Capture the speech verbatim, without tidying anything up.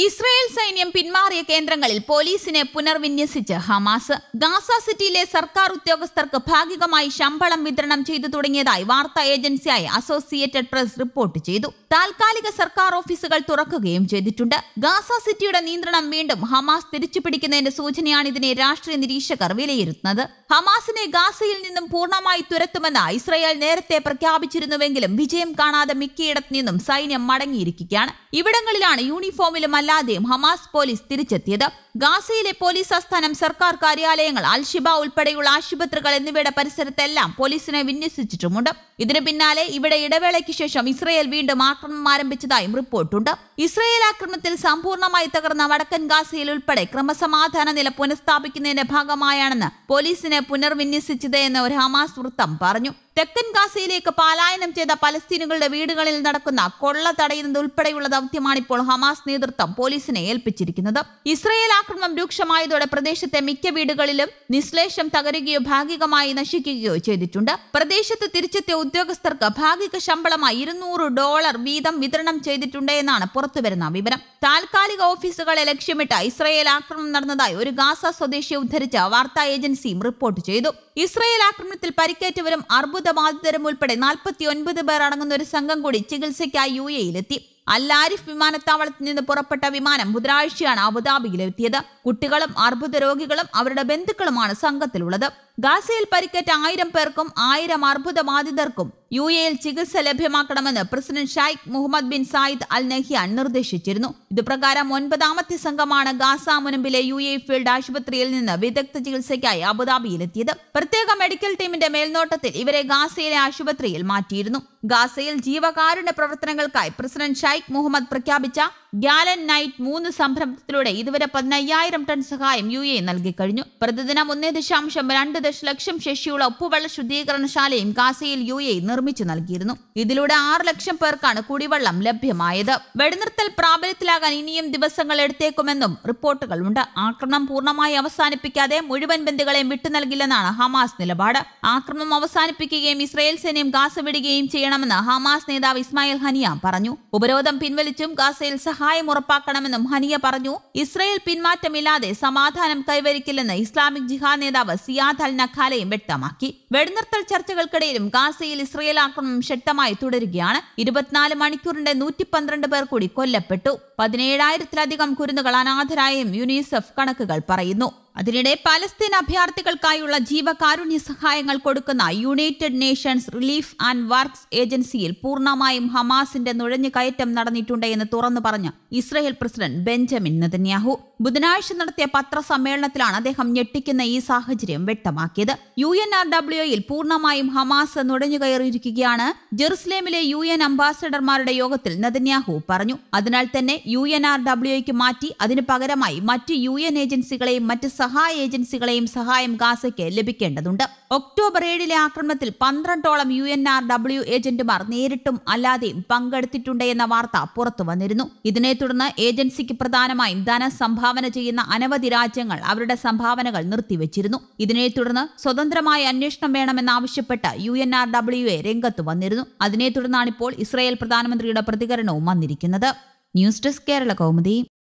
Israel സൈന്യം പിന്മാറിയ കേന്ദ്രങ്ങളിൽ പോലീസിനെ പുനർവിന്യസിച്ച് ഹമാസ്. ഗാസ സിറ്റിയിലെ സർക്കാർ ഉദ്യോഗസ്ഥർക്ക് ഭാഗികമായി ശമ്പളം വിതരണം ചെയ്തു തുടങ്ങിയതായി വാർത്താ ഏജൻസിയായ അസോസിയേറ്റഡ് പ്രസ് റിപ്പോർട്ട് ചെയ്തു. താൽക്കാലിക സർക്കാർ ഓഫീസുകൾ തുറക്കുകയും ചെയ്തിട്ടുണ്ട്. ഗാസ സിറ്റിയുടെ നിയന്ത്രണം വീണ്ടും ഹമാസ് തിരിച്ചുപിടിക്കുന്നതിന്റെ സൂചനയാണിതിനെ രാഷ്ട്രീയ നിരീക്ഷകർ വിലയിരുത്തുന്നത്. ഹമാസിനെ ഗാസയിൽ നിന്നും പൂർണ്ണമായി തുരത്തുമെന്ന് ഇസ്രായേൽ നേരത്തെ പ്രഖ്യാപിച്ചിരുന്നുവെങ്കിലും വിജയം കാണാതെ മിക്കയിടത്തു നിന്നും സൈന്യം മടങ്ങിയിരിക്കുകയാണ്. ഇവിടങ്ങളിലാണ് യൂണിഫോമിലും അല്ലാതെയും ഹമാസ് പോലീസ് തിരിച്ചെത്തിയത്. ഗാസയിലെ പോലീസ് ആസ്ഥാനം, സർക്കാർ കാര്യാലയങ്ങൾ, അൽഷിബ ഉൾപ്പെടെയുള്ള ആശുപത്രികൾ എന്നിവയുടെ പരിസരത്തെല്ലാം പോലീസിനെ വിന്യസിച്ചിട്ടുമുണ്ട്. ഇതിന് പിന്നാലെ ഇവിടെ ഇടവേളയ്ക്ക് ശേഷം ഇസ്രായേൽ വീണ്ടും ആക്രമണം ആരംഭിച്ചതായും റിപ്പോർട്ടുണ്ട്. ഇസ്രായേൽ ആക്രമണത്തിൽ സമ്പൂർണ്ണമായി തകർന്ന വടക്കൻ ഗാസയിൽ ഉൾപ്പെടെ ക്രമസമാധാന നില പുനഃസ്ഥാപിക്കുന്നതിന്റെ ഭാഗമായാണെന്ന് പോലീസിനെ പുനർവിന്യസിച്ചത് എന്ന് ഒരു ഹമാസ് വൃത്തം പറഞ്ഞു. തെക്കൻ ഗാസയിലേക്ക് പലായനം ചെയ്ത പലസ്തീനുകളുടെ വീടുകളിൽ നടക്കുന്ന കൊള്ള തടയുന്നത് ഉൾപ്പെടെയുള്ള ദൗത്യമാണിപ്പോൾ ഹമാസ് നേതൃത്വം പോലീസിനെ ഏൽപ്പിച്ചിരിക്കുന്നത്. ഇസ്രായേൽ ആക്രമണം രൂക്ഷമായതോടെ പ്രദേശത്തെ മിക്ക വീടുകളിലും നിശ്ലേഷം തകരുകയോ ഭാഗികമായി നശിക്കുകയോ ചെയ്തിട്ടുണ്ട്. പ്രദേശത്ത് തിരിച്ചെത്തിയ ഉദ്യോഗസ്ഥർക്ക് ഭാഗിക ശമ്പളമായി ഇരുന്നൂറ് ഡോളർ വീതം വിതരണം ചെയ്തിട്ടുണ്ട് എന്നാണ് പുറത്തുവരുന്ന വിവരം. താൽക്കാലിക ഓഫീസുകളെ ലക്ഷ്യമിട്ട് ഇസ്രായേൽ ആക്രമണം നടന്നതായി ഒരു ഗാസ സ്വദേശിയെ ഉദ്ധരിച്ച വാർത്താ ഏജൻസിയും റിപ്പോർട്ട് ചെയ്തു. ഇസ്രായേൽ ആക്രമണത്തിൽ പരിക്കേറ്റവരും അർബുദ ബാധിതരും ഉൾപ്പെടെ നാൽപ്പത്തി ഒൻപത് പേർ അടങ്ങുന്ന ഒരു സംഘം കൂടി ചികിത്സയ്ക്കായി യു എയിലെത്തി. അൽ ആരിഫ് വിമാനത്താവളത്തിൽ നിന്ന് പുറപ്പെട്ട വിമാനം ബുധനാഴ്ചയാണ് അബുദാബിയിലെത്തിയത്. കുട്ടികളും അർബുദ രോഗികളും അവരുടെ ബന്ധുക്കളുമാണ് സംഘത്തിലുള്ളത്. ഗാസയിൽ പരിക്കേറ്റ ആയിരം പേർക്കും ആയിരം അർബുദ ബാധിതർക്കും യു എയിൽ ചികിത്സ ലഭ്യമാക്കണമെന്ന് president Sheikh Mohammed bin Zayed Al Nahyan നിർദ്ദേശിച്ചിരുന്നു. ഇതുപ്രകാരം ഒൻപതാമത്തെ സംഘമാണ് ഗാസ മുനമ്പിലെ യു എ ഫീൽഡ് ആശുപത്രിയിൽ നിന്ന് വിദഗ്ധ ചികിത്സയ്ക്കായി അബുദാബിയിലെത്തിയത്. പ്രത്യേക മെഡിക്കൽ ടീമിന്റെ മേൽനോട്ടത്തിൽ ഇവരെ ഗാസയിലെ ആശുപത്രിയിൽ മാറ്റിയിരുന്നു. ഗാസയിൽ ജീവകാരുണ്യ പ്രവർത്തനങ്ങൾക്കായി പ്രസിഡന്റ് ഷെയ്ഖ് മുഹമ്മദ് പ്രഖ്യാപിച്ച ഗാലൻ നൈറ്റ് മൂന്ന് സംരംഭത്തിലൂടെ ഇതുവരെ പതിനയ്യായിരം ടൺ സഹായം യു എ നൽകിക്കഴിഞ്ഞു. പ്രതിദിനം ഒന്നേ ദശാംശം രണ്ട് ദശലക്ഷം ശേഷിയുള്ള ഉപ്പുവെള്ള ശുദ്ധീകരണശാലയും ഗാസയിൽ യു എ നിർമ്മിച്ചു നൽകിയിരുന്നു. ഇതിലൂടെ ആറ് ലക്ഷം പേർക്കാണ് കുടിവെള്ളം ലഭ്യമായത്. വെടിനിർത്തൽ പ്രാബല്യത്തിലാകാൻ ഇനിയും ദിവസങ്ങൾ എടുത്തേക്കുമെന്നും റിപ്പോർട്ടുകളുണ്ട്. ആക്രമണം പൂർണ്ണമായി അവസാനിപ്പിക്കാതെ മുഴുവൻ ബന്ദികളെയും വിട്ടു നൽകില്ലെന്നാണ് ഹമാസ് നിലപാട്. ആക്രമണം അവസാനിപ്പിക്കുകയും ഇസ്രായേൽ സൈന്യം ഗാസ വിടുകയും ചെയ്യണമെന്ന് ഹമാസ് നേതാവ് ഇസ്മായിൽ ഹനിയ പറഞ്ഞു. ഉപരോധം പിൻവലിച്ചും ഗാസയിൽ സഹായം ഉറപ്പാക്കണമെന്നും ഹനിയ പറഞ്ഞു. ഇസ്രായേൽ പിന്മാറ്റമില്ലാതെ സമാധാനം കൈവരിക്കില്ലെന്ന് ഇസ്ലാമിക് ജിഹാദ് നേതാവ് സിയാദ് അൽ നഖാലയും വ്യക്തമാക്കി. വെടിനിർത്തൽ ചർച്ചകൾക്കിടയിലും ഗാസയിൽ ഇസ്രായേൽ ആക്രമണം ശക്തമായി തുടരുകയാണ്. ഇരുപത്തിനാല് മണിക്കൂറിന്റെ നൂറ്റി പന്ത്രണ്ട് പേർ കൂടി കൊല്ലപ്പെട്ടു. പതിനേഴായിരത്തിലധികം കുരുന്നുകൾ അനാഥരായും യുനിസെഫ് കണക്കുകൾ പറയുന്നു. അതിനിടെ പലസ്തീൻ അഭയാർത്ഥികൾക്കായുള്ള ജീവകാരുണ്യ സഹായങ്ങൾ കൊടുക്കുന്ന United Nations relief and works ഏജൻസിയിൽ പൂർണ്ണമായും ഹമാസിന്റെ നുഴഞ്ഞുകയറ്റം നടന്നിട്ടുണ്ട് എന്ന് തുറന്നു പറഞ്ഞ ഇസ്രായേൽ പ്രസിഡന്റ് ബെഞ്ചമിൻ നെതന്യാഹു ബുധനാഴ്ച നടത്തിയ പത്രസമ്മേളനത്തിലാണ് അദ്ദേഹം ഞെട്ടിക്കുന്ന ഈ സാഹചര്യം വ്യക്തമാക്കിയത്. യു എൻ ആർ ഡബ്ല്യുയിൽ പൂർണ്ണമായും ഹമാസ് നുഴഞ്ഞുകയറിയിരിക്കുകയാണ് ജെറുസലേമിലെ യു എൻ അംബാസഡർമാരുടെ യോഗത്തിൽ നെതന്യാഹു പറഞ്ഞു. അതിനാൽ തന്നെ യു എൻ ആർ ഡബ്ല്യുയ്ക്ക് മാറ്റി അതിനു പകരമായി മറ്റ് യു എൻ ഏജൻസികളെയും മറ്റ് സഹായ ഏജൻസികളെയും സഹായം ഗാസയ്ക്ക് ലഭിക്കേണ്ടതുണ്ട്. ഒക്ടോബർ ഏഴിലെ ആക്രമണത്തിൽ പന്ത്രണ്ടോളം യു എൻ ആർ ഡബ്ല്യു ഏജന്റുമാർ നേരിട്ടും അല്ലാതെയും പങ്കെടുത്തിട്ടുണ്ട് എന്ന വാർത്ത പുറത്തു വന്നിരുന്നു. ഇതിനെ തുടർന്ന് ഏജൻസിക്ക് പ്രധാനമായും ധനസംഭാവന ചെയ്യുന്ന അനവധി രാജ്യങ്ങൾ അവരുടെ സംഭാവനകൾ നിർത്തിവെച്ചിരുന്നു. ഇതിനെ തുടർന്ന് സ്വതന്ത്രമായ അന്വേഷണം വേണമെന്നാവശ്യപ്പെട്ട് U N R W A രംഗത്ത് വന്നിരുന്നു. അതിനെ തുടർന്നാണിപ്പോൾ ഇസ്രായേൽ പ്രധാനമന്ത്രിയുടെ പ്രതികരണവും വന്നിരിക്കുന്നത്. News desk Kerala Kaumudi.